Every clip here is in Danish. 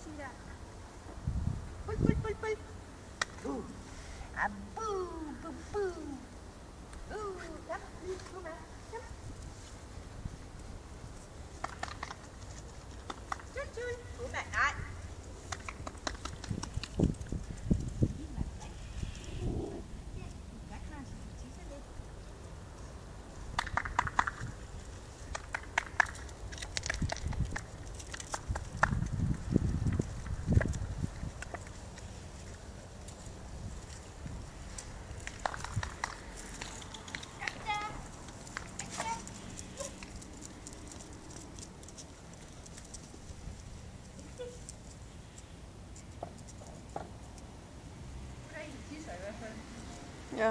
sige der. Bul, bul, bul, bul. Buh. Ah, buh, buh, buh. Ja, kom her. Kom. Tul, tul. Kom her. Nej. Ja.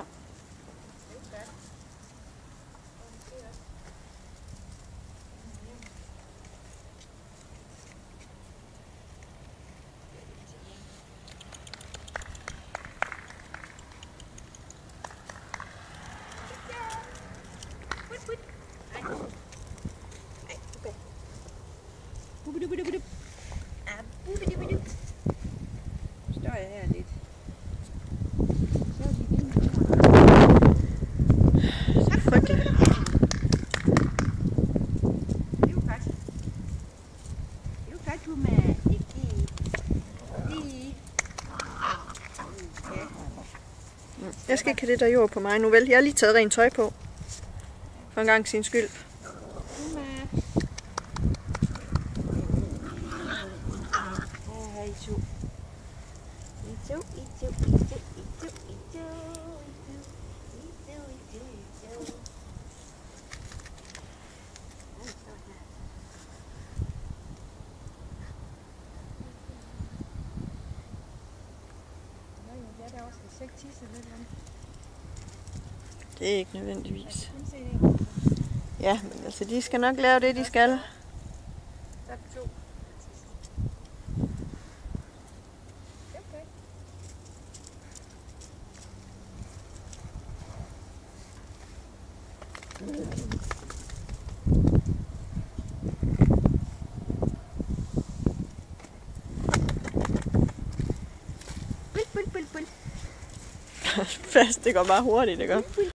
Står jeg her lidt. Frygteligt. Det er jo godt. Det er jo godt, du med ikke. Jeg skal ikke have det der jord på mig nu, vel? Jeg har lige taget rent tøj på. For en gang sin skyld. Det er ikke nødvendigvis. Ja, men altså de skal nok lave det, de skal. Fast, det går bare hurtigt, det gør.